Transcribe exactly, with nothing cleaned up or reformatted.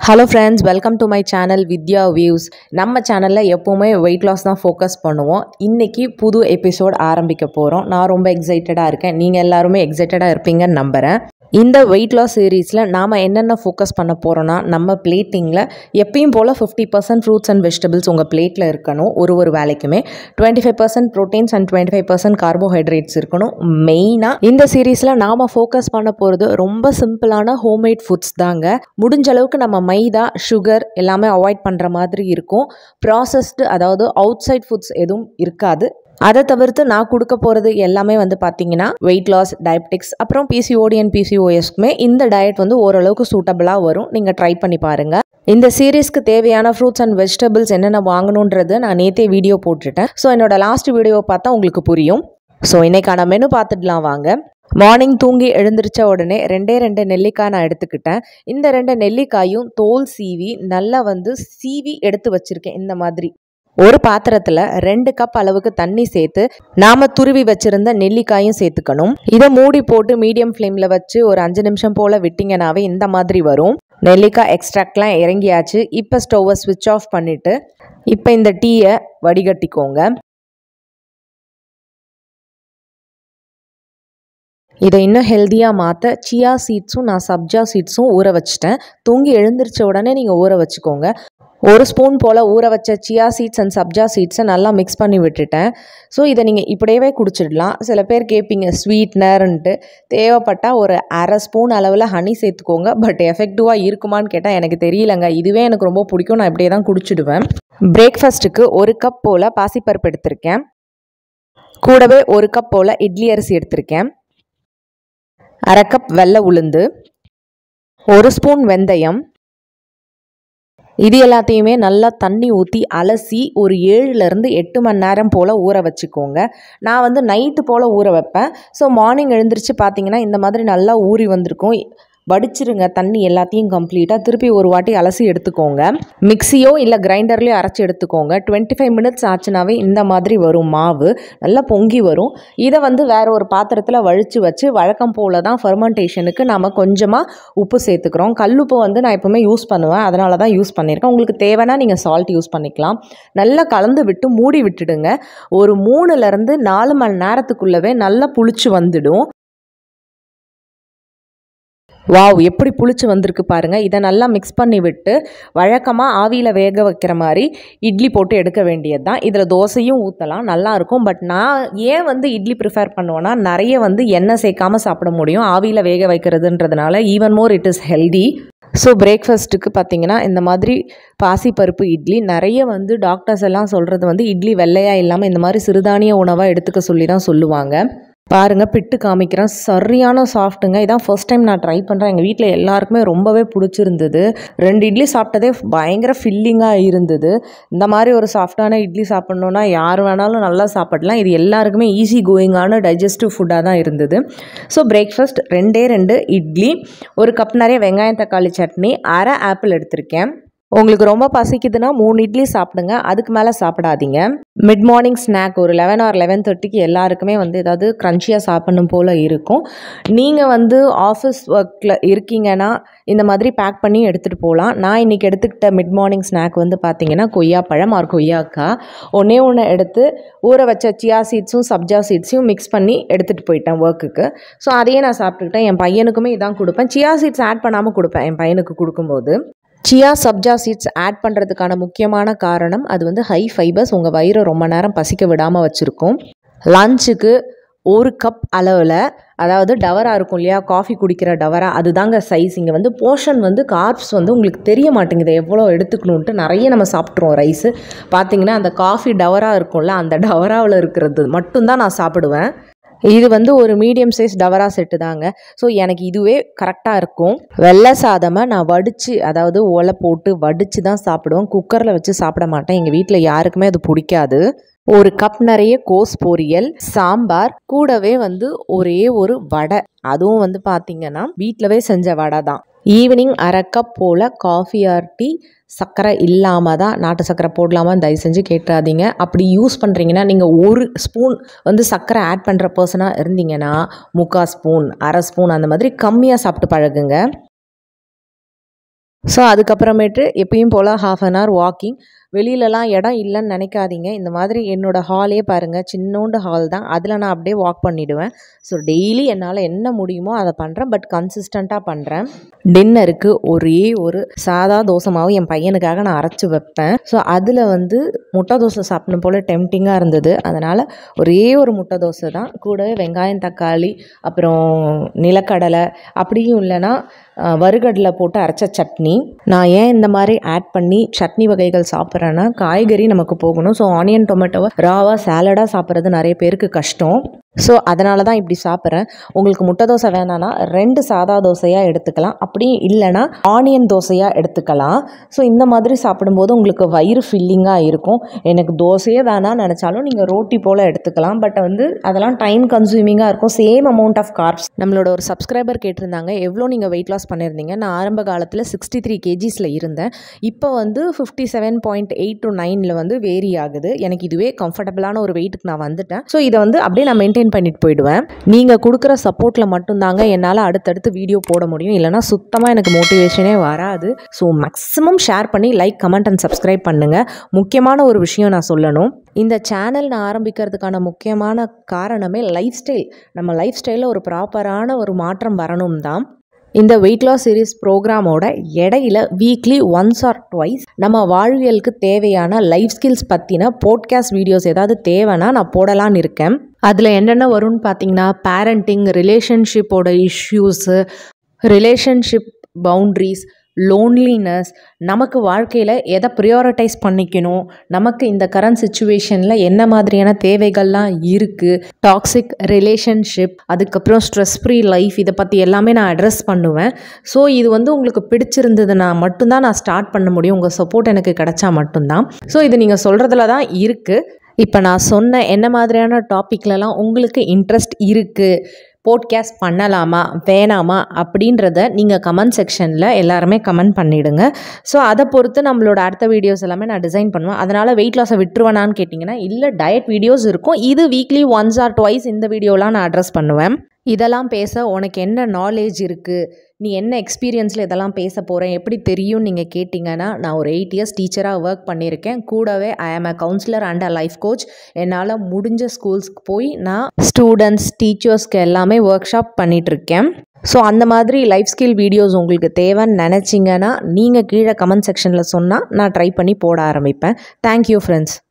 Hello friends, welcome to my channel Vidya Views. நம்ம சேனல்ல எப்பவுமே weight loss தான் ஃபோக்கஸ் பண்ணுவோம். இன்னைக்கு புது எபிசோட் ஆரம்பிக்க போறோம். நான் ரொம்ப எக்ஸைட்டடா இருக்கேன். நீங்க எல்லாரும் எக்ஸைட்டடா இருப்பீங்கன்னு நம்புறேன். இந்த weight loss சீரீஸ்ல நாம என்னென்ன ஃபோக்கஸ் பண்ண போறோம்னா நம்ம பிளேட்டிங்ல எப்பவும் போல fifty percent fruits and vegetables உங்க பிளேட்ல இருக்கணும். ஒரு ஒரு வேளைக்குமே twenty-five percent proteins and twenty-five percent carbohydrates இருக்கணும். மெயினா இந்த சீரீஸ்ல நாம ஃபோக்கஸ் பண்ண போறது ரொம்ப சிம்பிளான ஹோம்மேட் ஃபுட்ஸ் தாங்க. முடிஞ்ச அளவுக்கு நம்ம மைதா, சுகர் எல்லாமே அவாய்ட் பண்ற மாதிரி இருக்கும். ப்ராசஸ்டு அதாவது அவுட் சைட் ஃபுட்ஸ் எதுவும் இருக்காது. அதை தவிர்த்து நான் கொடுக்க போகிறது எல்லாமே வந்து பார்த்தீங்கன்னா வெயிட் லாஸ், டயபெட்டிக்ஸ், அப்புறம் பிசிஓடி அண்ட் பிசிஓஎஸ்க்குமே இந்த டயட் வந்து ஓரளவுக்கு சூட்டபிளாக வரும். நீங்கள் ட்ரை பண்ணி பாருங்கள். இந்த சீரீஸ்க்கு தேவையான ஃப்ரூட்ஸ் அண்ட் வெஜிடபிள்ஸ் என்னென்ன வாங்கணுன்றது நான் நேற்றே வீடியோ போட்டுட்டேன். ஸோ என்னோட லாஸ்ட் வீடியோ பார்த்தா உங்களுக்கு புரியும். ஸோ இன்னைக்கான மெனு பார்த்துடலாம் வாங்க. மார்னிங் தூங்கி எழுந்திரிச்ச உடனே ரெண்டே ரெண்டு நெல்லிக்காய் நான் எடுத்துக்கிட்டேன். இந்த ரெண்டு நெல்லிக்காயும் தோல் சீவி நல்லா வந்து சீவி எடுத்து வச்சிருக்கேன். இந்த மாதிரி ஒரு பாத்திரத்தில் ரெண்டு கப் அளவுக்கு தண்ணி சேர்த்து நாம துருவி வச்சிருந்த நெல்லிக்காயும் சேர்த்துக்கணும். இதை மூடி போட்டு மீடியம் ஃப்ளேமில் வச்சு ஒரு அஞ்சு நிமிஷம் போல் விட்டிங்கனாவே இந்த மாதிரி வரும். நெல்லிக்காய் எக்ஸ்ட்ராக்ட்லாம் இறங்கியாச்சு. இப்போ ஸ்டவ்வை ஸ்விட்ச் ஆஃப் பண்ணிவிட்டு இப்போ இந்த டீயை வடிகட்டிக்கோங்க. இதை இன்னும் ஹெல்த்தியாக மாற்ற சியா சீட்ஸும் நான் சப்ஜா சீட்ஸும் ஊற வச்சிட்டேன். தூங்கி எழுந்திரிச்ச உடனே நீங்கள் ஊற வச்சுக்கோங்க. ஒரு ஸ்பூன் போல் ஊற வச்ச சியா சீட்ஸ் அண்ட் சப்ஜா சீட்ஸை நல்லா மிக்ஸ் பண்ணி விட்டுட்டேன். ஸோ இதை நீங்கள் இப்படியே குடிச்சிடலாம். சில பேர் கேட்பீங்க ஸ்வீட்னர்ன்ட்டு. தேவைப்பட்டால் ஒரு அரை ஸ்பூன் அளவில் ஹனி சேர்த்துக்கோங்க. பட் எஃபெக்டிவாக இருக்குமான்னு கேட்டால் எனக்கு தெரியலங்க. இதுவே எனக்கு ரொம்ப பிடிக்கும். நான் இப்படியே தான் குடிச்சிடுவேன். பிரேக்ஃபாஸ்ட்டுக்கு ஒரு கப் போல் பாசிப்பருப்பு எடுத்திருக்கேன். கூடவே ஒரு கப் போல் இட்லி அரிசி எடுத்திருக்கேன். அரை கப் வெள்ளை உளுந்து, ஒரு ஸ்பூன் வெந்தயம். இது எல்லாத்தையுமே நல்லா தண்ணி ஊற்றி அலசி ஒரு ஏழுலேருந்து எட்டு மணி நேரம் போல் ஊற வச்சுக்கோங்க. நான் வந்து நைட்டு போல் ஊற வைப்பேன். ஸோ மார்னிங் எழுந்திரிச்சு பார்த்தீங்கன்னா இந்த மாதிரி நல்லா ஊறி வந்திருக்கும். வடிச்சிருங்க தண்ணி எல்லாத்தையும் கம்ப்ளீட்டாக. திருப்பி ஒரு வாட்டி அலசி எடுத்துக்கோங்க. மிக்சியோ இல்லை கிரைண்டர்லையோ அரைச்சி எடுத்துக்கோங்க. டுவெண்ட்டி ஃபைவ் மினிட்ஸ் ஆச்சுனாவே இந்த மாதிரி வரும் மாவு. நல்லா பொங்கி வரும். இதை வந்து வேறு ஒரு பாத்திரத்தில் வழித்து வச்சு வழக்கம் போல் தான் ஃபெர்மெண்டேஷனுக்கு நம்ம கொஞ்சமாக உப்பு சேர்த்துக்கிறோம். கல்லுப்பு வந்து நான் எப்போவுமே யூஸ் பண்ணுவேன். அதனால தான் யூஸ் பண்ணியிருக்கேன். உங்களுக்கு தேவைன்னா நீங்கள் சால்ட் யூஸ் பண்ணிக்கலாம். நல்லா கலந்து விட்டு மூடி விட்டுடுங்க. ஒரு மூணுலேருந்து நாலு மணி நேரத்துக்குள்ளவே நல்லா புளிச்சு வந்துடும். வாவ், எப்படி புளிச்சு வந்திருக்கு பாருங்கள். இதை நல்லா மிக்ஸ் பண்ணி விட்டு வழக்கமாக ஆவியில் வேக வைக்கிற மாதிரி இட்லி போட்டு எடுக்க வேண்டியது தான். இதில் தோசையும் ஊற்றலாம், நல்லாயிருக்கும். பட் நான் ஏன் வந்து இட்லி ப்ரிஃபர் பண்ணுவேன்னா நிறைய வந்து எண்ணெய் சேர்க்காமல் சாப்பிட முடியும் ஆவியில் வேக வைக்கிறதுன்றதுனால. Even more it is healthy. So பிரேக்ஃபாஸ்ட்டுக்கு பார்த்தீங்கன்னா இந்த மாதிரி பாசிப்பருப்பு இட்லி. நிறைய வந்து டாக்டர்ஸ் எல்லாம் சொல்கிறது வந்து இட்லி வெள்ளையாக இல்லாமல் இந்த மாதிரி சிறுதானிய உணவாக எடுத்துக்க சொல்லி தான் சொல்லுவாங்க. பாருங்கள், பிட்டு காமிக்கிறேன். சரியான சாஃப்ட்டுங்க. இதான் ஃபர்ஸ்ட் டைம் நான் ட்ரை பண்ணுறேன். எங்கள் வீட்டில் எல்லாருக்குமே ரொம்பவே பிடிச்சிருந்தது. ரெண்டு இட்லி சாப்பிட்டதே பயங்கர ஃபில்லிங்காக இருந்தது. இந்த மாதிரி ஒரு சாஃப்டான இட்லி சாப்பிட்ணுன்னா யார் வேணாலும் நல்லா சாப்பிடலாம். இது எல்லாருக்குமே ஈஸி கோயிங்கான டைஜஸ்டிவ் ஃபுட்டாக தான் இருந்தது. ஸோ பிரேக்ஃபாஸ்ட் ரெண்டே ரெண்டு இட்லி, ஒரு கப் நிறைய வெங்காயம் தக்காளி சட்னி, அரை ஆப்பிள் எடுத்திருக்கேன். உங்களுக்கு ரொம்ப பசிக்குதுன்னா மூணு இட்லி சாப்பிடுங்க, அதுக்கு மேலே சாப்பிடாதீங்க. மிட் மார்னிங் ஸ்நாக் ஒரு லெவன் ஆர் லெவன் தேர்ட்டிக்கு எல்லாருக்குமே வந்து ஏதாவது க்ரன்ச்சியாக சாப்பிடணும் போல் இருக்கும். நீங்கள் வந்து ஆஃபீஸ் ஒர்க்கில் இருக்கீங்கன்னா இந்த மாதிரி பேக் பண்ணி எடுத்துகிட்டு போகலாம். நான் இன்றைக்கி எடுத்துக்கிட்ட மிட் மார்னிங் ஸ்நாக் வந்து பார்த்திங்கன்னா கொய்யாப்பழம் ஆர் கொய்யாக்கா. ஒன்றே ஒன்று எடுத்து ஊற வச்ச சியா சீட்ஸும் சப்ஜா சீட்ஸையும் மிக்ஸ் பண்ணி எடுத்துகிட்டு போயிட்டேன் ஒர்க்குக்கு. ஸோ அதையே நான் சாப்பிட்டுக்கிட்டேன். என் பையனுக்குமே இதான் கொடுப்பேன். சியா சீட்ஸ் ஆட் பண்ணாமல் கொடுப்பேன் என் பையனுக்கு கொடுக்கும்போது. சியா சப்ஜா சீட்ஸ் ஆட் பண்ணுறதுக்கான முக்கியமான காரணம் அது வந்து ஹை ஃபைபர்ஸ், உங்கள் வயிறை ரொம்ப நேரம் பசிக்க விடாமல் வச்சுருக்கும். லஞ்சுக்கு ஒரு கப் அளவில், அதாவது டவரா இருக்கும் இல்லையா, காஃபி குடிக்கிற டவரா, அதுதாங்க சைஸ். இங்கே வந்து போர்ஷன் வந்து கார்ப்ஸ் வந்து உங்களுக்கு தெரிய மாட்டேங்குது எவ்வளோ எடுத்துக்கணுன்ட்டு. நிறைய நம்ம சாப்பிட்ருவோம் ரைஸு. பார்த்திங்கன்னா அந்த காஃபி டவரா இருக்கும்ல, அந்த டவராவில் இருக்கிறது மட்டும்தான் நான் சாப்பிடுவேன். இது வந்து ஒரு மீடியம் சைஸ் டவரா செட்டு தாங்க. ஸோ எனக்கு இதுவே கரெக்டாக இருக்கும். வெள்ளை சாதமாக நான் வடித்து, அதாவது ஓலை போட்டு வடித்து தான் சாப்பிடுவேன். குக்கரில் வச்சு சாப்பிட மாட்டேன். எங்கள் வீட்டில் யாருக்குமே அது பிடிக்காது. ஒரு கப் நிறைய கோஸ் பொரியல், சாம்பார், கூடவே வந்து ஒரே ஒரு வடை. அதுவும் வந்து பார்த்திங்கன்னா வீட்டிலவே செஞ்ச வடை தான். ஈவினிங் அரை கப் போல் காஃபி ஆர் டீ. சர்க்கரை இல்லாமல் தான், நாட்டு சர்க்கரை போடலாமான்னு தயவு செஞ்சு கேட்டுறாதீங்க. அப்படி யூஸ் பண்ணுறீங்கன்னா நீங்கள் ஒரு ஸ்பூன் வந்து சர்க்கரை ஆட் பண்ணுற பர்சனாக இருந்தீங்கன்னா முக்கால் ஸ்பூன், அரை ஸ்பூன் அந்த மாதிரி கம்மியாக சாப்பிட்டு பழகுங்க. ஸோ அதுக்கப்புறமேட்டு எப்பயும் போல் ஹாஃப் அன் ஹவர் வாக்கிங். வெளியிலலாம் இடம் இல்லைன்னு நினைக்காதீங்க. இந்த மாதிரி என்னோடய ஹாலே பாருங்கள், சின்னோண்டு ஹால் தான். அதில் நான் அப்படியே வாக் பண்ணிவிடுவேன். ஸோ டெய்லி என்னால் என்ன முடியுமோ அதை பண்ணுறேன், பட் கன்சிஸ்டண்ட்டாக பண்ணுறேன். டின்னருக்கு ஒரே ஒரு சாதா தோசை மாவு என் பையனுக்காக நான் அரைச்சி வைப்பேன். ஸோ அதில் வந்து முட்டை தோசை சாப்பிடணும் போல் டெம்டிங்காக இருந்தது. அதனால் ஒரே ஒரு முட்டை தோசை தான். கூடவே வெங்காயம், தக்காளி, அப்புறம் நிலக்கடலை, அப்படியும் இல்லைன்னா வறுகடலை போட்டு அரைச்ச சட்னி. நான் ஏன் இந்த மாதிரி ஆட் பண்ணி சட்னி வகைகள் சாப்பிட்றேன்னா, காய்கறி நமக்கு போகணும். ஸோ ஆனியன் டொமேட்டோவை ராவாக சாலடாக சாப்பிட்றது நிறைய பேருக்கு கஷ்டம். ஸோ அதனால தான் இப்படி சாப்பிட்றேன். உங்களுக்கு முட்டை தோசை வேணான்னா ரெண்டு சாதா தோசையாக எடுத்துக்கலாம், அப்படி இல்லைனா ஆனியன் தோசையாக எடுத்துக்கலாம். ஸோ இந்த மாதிரி சாப்பிடும்போது உங்களுக்கு வயிறு ஃபில்லிங்காக இருக்கும். எனக்கு தோசையே வேணான்னு நினச்சாலும் நீங்கள் ரோட்டி போல் எடுத்துக்கலாம். பட் வந்து அதெல்லாம் டைம் கன்சூமிங்காக இருக்கும். Same amount of carbs. நம்மளோட ஒரு சப்ஸ்கிரைபர் கேட்டிருந்தாங்க, எவ்வளோ நீங்கள் வெயிட் லாஸ் பண்ணியிருந்தீங்க. நான் ஆரம்ப காலத்தில் சிக்ஸ்டி த்ரீ கேஜிஸில் இருந்தேன். இப்போ வந்து fifty seven point eight to நைனில் வந்து வேரி ஆகுது. எனக்கு இதுவே கம்ஃபர்டபுளான ஒரு வெயிட்டுக்கு நான் வந்துட்டேன். ஸோ இதை வந்து அப்படியே நான் மெயின்டைன் பண்ணிட்டு போயிடுவேன். நீங்கள் கொடுக்குற சப்போர்ட்டில் மட்டும்தாங்க என்னால் அடுத்தடுத்து வீடியோ போட முடியும். இல்லைனா சுத்தமாக எனக்கு மோட்டிவேஷனே வராது. ஸோ மேக்ஸிமம் ஷேர் பண்ணி லைக், கமெண்ட் அண்ட் சப்ஸ்கிரைப் பண்ணுங்கள். முக்கியமான ஒரு விஷயம் நான் சொல்லணும். இந்த சேனல் நான் ஆரம்பிக்கிறதுக்கான முக்கியமான காரணமே லைஃப் ஸ்டைல். நம்ம லைஃப் ஸ்டைலில் ஒரு ப்ராப்பரான ஒரு மாற்றம் வரணும் தான். இந்த வெயிட் லாஸ் சீரீஸ் ப்ரோக்ராமோட இடையில வீக்லி ஒன்ஸ் ஆர் ட்வைஸ் நம்ம வாழ்வியலுக்கு தேவையான லைஃப் ஸ்கில்ஸ் பற்றின போட்காஸ்ட் வீடியோஸ் ஏதாவது தேவைன்னா நான் போடலான்னு இருக்கேன். அதில் என்னென்ன வரும்னு பார்த்தீங்கன்னா, பேரண்டிங், ரிலேஷன்ஷிப்போட இஷ்யூஸு, ரிலேஷன்ஷிப் பவுண்ட்ரிஸ், லோன்லினஸ், நமக்கு வாழ்க்கையில் எதை ப்ரியாரிட்டைஸ் பண்ணிக்கணும், நமக்கு இந்த கரண்ட் சுச்சுவேஷனில் என்ன மாதிரியான தேவைகள்லாம் இருக்குது, டாக்ஸிக் ரிலேஷன்ஷிப், அதுக்கப்புறம் ஸ்ட்ரெஸ் ஃப்ரீ லைஃப், இதை பற்றி எல்லாமே நான் அட்ரஸ் பண்ணுவேன். ஸோ இது வந்து உங்களுக்கு பிடிச்சிருந்ததுன்னா மட்டும்தான் நான் ஸ்டார்ட் பண்ண முடியும். உங்கள் சப்போர்ட் எனக்கு கிடைச்சா மட்டும்தான். ஸோ இது நீங்கள் சொல்கிறதுல தான் இருக்குது. இப்போ நான் சொன்ன என்ன மாதிரியான டாப்பிக்லலாம் உங்களுக்கு இன்ட்ரெஸ்ட் இருக்குது, போட்காஸ்ட் பண்ணலாமா வேணாமா அப்படின்றத நீங்கள் கமெண்ட் செக்ஷனில் எல்லாருமே கமெண்ட் பண்ணிவிடுங்க. ஸோ அதை பொறுத்து நம்மளோட அடுத்த வீடியோஸ் எல்லாமே நான் டிசைன் பண்ணுவேன். அதனால் வெயிட் லாஸை விட்டுருவேனான்னு கேட்டிங்கன்னா, இல்லை, டயட் வீடியோஸ் இருக்கும். இது வீக்லி ஒன்ஸ் ஆர் ட்வைஸ் இந்த வீடியோலாம் நான் அட்ரஸ் பண்ணுவேன். இதெல்லாம் பேச உனக்கு என்ன நாலேஜ் இருக்குது, நீ என்ன எக்ஸ்பீரியன்ஸில் இதெல்லாம் பேச போகிறேன், எப்படி தெரியும்னு நீங்கள் கேட்டிங்கன்னா, நான் ஒரு எயிட் இயர்ஸ் டீச்சராக ஒர்க் பண்ணியிருக்கேன். கூடவே I am a counsellor and a life coach. என்னால் முடிஞ்ச ஸ்கூல்ஸ்க்கு போய் நான் ஸ்டூடெண்ட்ஸ், டீச்சர்ஸ்க்கு எல்லாமே ஒர்க் ஷாப் பண்ணிகிட்ருக்கேன். ஸோ அந்த மாதிரி லைஃப் ஸ்கில் வீடியோஸ் உங்களுக்கு தேவைன்னு நினச்சிங்கன்னா நீங்கள் கீழே கமெண்ட் செக்ஷனில் சொன்னால் நான் ட்ரை பண்ணி போட ஆரம்பிப்பேன். Thank you friends.